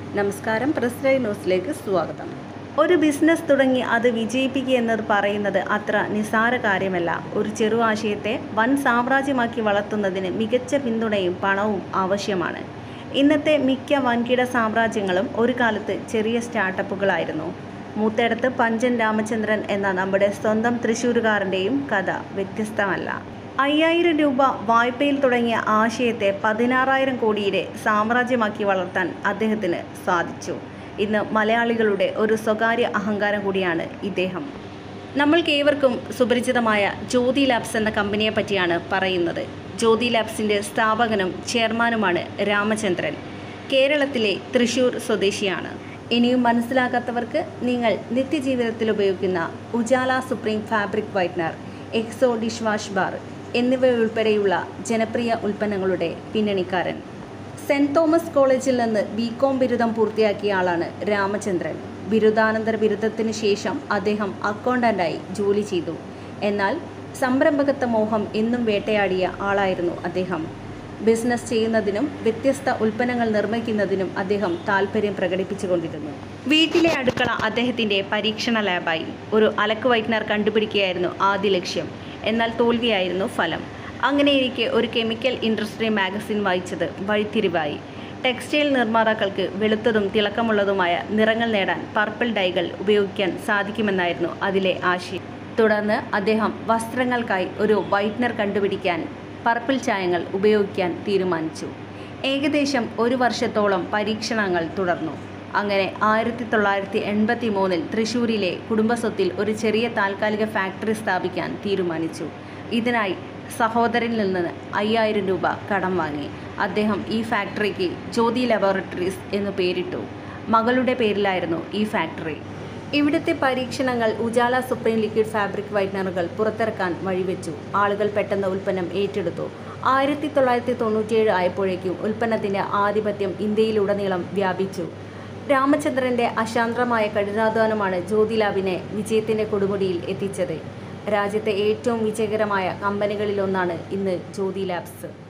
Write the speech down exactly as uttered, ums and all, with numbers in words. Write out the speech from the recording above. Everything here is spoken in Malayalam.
നമസ്കാരം, പ്രസ് ലൈവ് ന്യൂസിലേക്ക് സ്വാഗതം. ഒരു ബിസിനസ് തുടങ്ങി അത് വിജയിപ്പിക്കുക എന്നത് പറയുന്നത് അത്ര നിസ്സാര കാര്യമല്ല. ഒരു ചെറു ആശയത്തെ വൻ സാമ്രാജ്യമാക്കി വളർത്തുന്നതിന് മികച്ച പിന്തുണയും പണവും ആവശ്യമാണ്. ഇന്നത്തെ മിക്ക വൻകിട സാമ്രാജ്യങ്ങളും ഒരു കാലത്ത് ചെറിയ സ്റ്റാർട്ടപ്പുകളായിരുന്നു. മൂത്തേടത്ത് പഞ്ചൻ രാമചന്ദ്രൻ എന്ന നമ്മുടെ സ്വന്തം തൃശ്ശൂരുകാരൻ്റെയും കഥ വ്യത്യസ്തമല്ല. അയ്യായിരം രൂപ വായ്പയിൽ തുടങ്ങിയ ആശയത്തെ പതിനാറായിരം കോടിയുടെ സാമ്രാജ്യമാക്കി വളർത്താൻ അദ്ദേഹത്തിന് സാധിച്ചു. ഇന്ന് മലയാളികളുടെ ഒരു സ്വകാര്യ അഹങ്കാരം കൂടിയാണ് ഇദ്ദേഹം. നമ്മൾക്കേവർക്കും സുപരിചിതമായ ജ്യോതി ലാബ്സ് എന്ന കമ്പനിയെ പറ്റിയാണ് പറയുന്നത്. ജ്യോതി ലാബ്സിൻ്റെ സ്ഥാപകനും ചെയർമാനുമാണ് രാമചന്ദ്രൻ. കേരളത്തിലെ തൃശ്ശൂർ സ്വദേശിയാണ്. ഇനിയും മനസ്സിലാകാത്തവർക്ക് നിങ്ങൾ നിത്യജീവിതത്തിൽ ഉപയോഗിക്കുന്ന Ujala supreme fabric whitener, Exo dish wash bar എന്നിവയുൾപ്പെടെയുള്ള ജനപ്രിയ ഉൽപ്പന്നങ്ങളുടെ പിന്നണിക്കാരൻ. സെൻറ് തോമസ് കോളേജിൽ നിന്ന് ബി കോം ബിരുദം പൂർത്തിയാക്കിയ ആളാണ് രാമചന്ദ്രൻ. ബിരുദാനന്തര ബിരുദത്തിന് ശേഷം അദ്ദേഹം അക്കൗണ്ടൻ്റായി ജോലി ചെയ്തു. എന്നാൽ സംരംഭകത്വ മോഹം എന്നും വേട്ടയാടിയ ആളായിരുന്നു അദ്ദേഹം. ബിസിനസ് ചെയ്യുന്നതിനും വ്യത്യസ്ത ഉൽപ്പന്നങ്ങൾ നിർമ്മിക്കുന്നതിനും അദ്ദേഹം താല്പര്യം പ്രകടിപ്പിച്ചുകൊണ്ടിരുന്നു. വീട്ടിലെ അടുക്കള അദ്ദേഹത്തിൻ്റെ പരീക്ഷണ ലാബായി. ഒരു അലക്ക് വൈറ്റ്നർ കണ്ടുപിടിക്കുകയായിരുന്നു ആദ്യ ലക്ഷ്യം. എന്നാൽ തോൽവിയായിരുന്നു ഫലം. അങ്ങനെയിരിക്കെ ഒരു കെമിക്കൽ ഇൻഡസ്ട്രി മാഗസിൻ വായിച്ചത് വഴിത്തിരിവായി. ടെക്സ്റ്റൈൽ നിർമ്മാതാക്കൾക്ക് വെളുത്തതും തിളക്കമുള്ളതുമായ നിറങ്ങൾ നേടാൻ പർപ്പിൾ ഡൈകൾ ഉപയോഗിക്കാൻ സാധിക്കുമെന്നായിരുന്നു അതിലെ ആശയം. തുടർന്ന് അദ്ദേഹം വസ്ത്രങ്ങൾക്കായി ഒരു വൈറ്റ്നർ കണ്ടുപിടിക്കാൻ പർപ്പിൾ ചായങ്ങൾ ഉപയോഗിക്കാൻ തീരുമാനിച്ചു. ഏകദേശം ഒരു വർഷത്തോളം പരീക്ഷണങ്ങൾ തുടർന്നു. അങ്ങനെ ആയിരത്തി തൊള്ളായിരത്തി എൺപത്തി മൂന്നിൽ തൃശ്ശൂരിലെ കുടുംബസ്വത്തിൽ ഒരു ചെറിയ താൽക്കാലിക ഫാക്ടറി സ്ഥാപിക്കാൻ തീരുമാനിച്ചു. ഇതിനായി സഹോദരനിൽ നിന്ന് അയ്യായിരം രൂപ കടം വാങ്ങി. അദ്ദേഹം ഈ ഫാക്ടറിക്ക് ജ്യോതി ലബോറട്ടറീസ് എന്ന് പേരിട്ടു. മകളുടെ പേരിലായിരുന്നു ഈ ഫാക്ടറി. ഇവിടുത്തെ പരീക്ഷണങ്ങൾ ഉജാല സുപ്രീം ലിക്വിഡ് ഫാബ്രിക് വൈറ്റ്നറുകൾ പുറത്തിറക്കാൻ വഴിവെച്ചു. ആളുകൾ പെട്ടെന്ന് ഉൽപ്പന്നം ഏറ്റെടുത്തു. ആയിരത്തി തൊള്ളായിരത്തി തൊണ്ണൂറ്റിയേഴ് ആയപ്പോഴേക്കും ഉൽപ്പന്നത്തിൻ്റെ ആധിപത്യം ഇന്ത്യയിലുടനീളം വ്യാപിച്ചു. രാമചന്ദ്രൻ്റെ അശാന്തമായ കഠിനാധ്വാനമാണ് ജ്യോതി ലാബിനെ വിജയത്തിൻ്റെ കൊടുമുടിയിൽ എത്തിച്ചത്. രാജ്യത്തെ ഏറ്റവും വിജയകരമായ കമ്പനികളിലൊന്നാണ് ഇന്ന് ജ്യോതി ലാബ്സ്.